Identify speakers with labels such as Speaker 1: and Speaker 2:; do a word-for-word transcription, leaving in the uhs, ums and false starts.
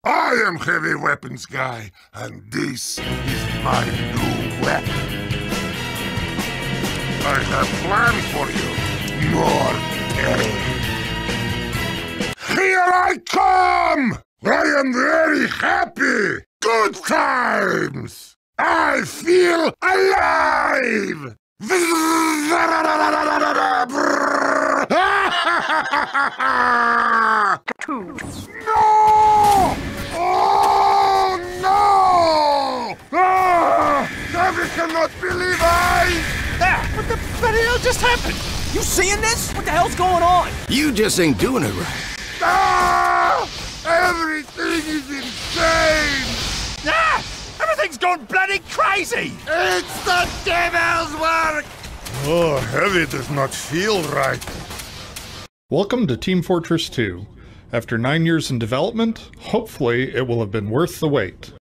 Speaker 1: I am Heavy Weapons Guy, and this is my new weapon. I have planned for you. More game. Here I come! I am very happy! Good times! I feel alive! No! Oh, no! Ah, I cannot believe I...
Speaker 2: Ah, what the bloody hell just happened? You seeing this? What the hell's going on?
Speaker 3: You just ain't doing it right.
Speaker 1: Ah! Everything is insane!
Speaker 2: Ah! Everything's gone bloody crazy!
Speaker 1: It's the devil's work! Oh, Heavy does not feel right.
Speaker 4: Welcome to Team Fortress two. After nine years in development, hopefully it will have been worth the wait.